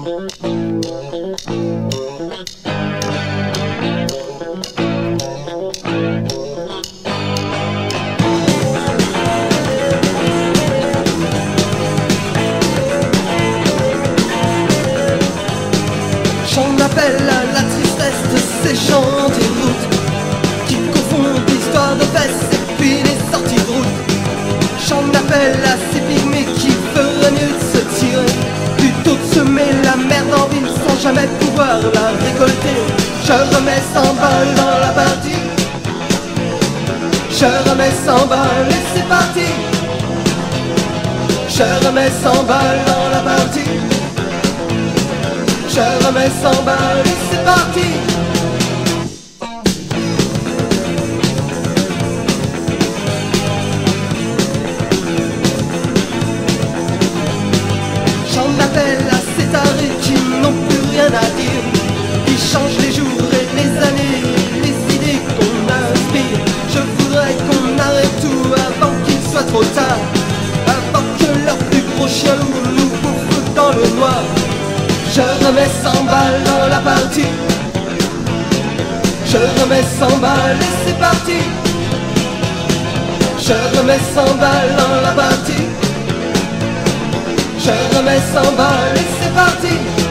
J'en appelle à la tristesse de ces gens des routes qui confondent l'histoire de fesses et puis les sorties de route. J'en appelle à ces pygmées qui feraient mieux de se tirer plutôt de semer la merde en ville sans jamais pouvoir la récolter. Je remets 100 balles dans la partie, je remets 100 balles et c'est parti. Je remets 100 balles dans la partie, je remets 100 balles et c'est parti. J'en appelle à ces tarés qui n'ont plus rien à dire, qui changent les jours et les années, les idées qu'on inspire. Je voudrais qu'on arrête tout avant qu'il soit trop tard, avant que leur plus gros chien nous bouffe dans le noir. Je remets 100 balles dans la partie, je remets 100 balles et c'est parti. Je remets 100 balles dans la partie, je remets 100 balles et c'est parti.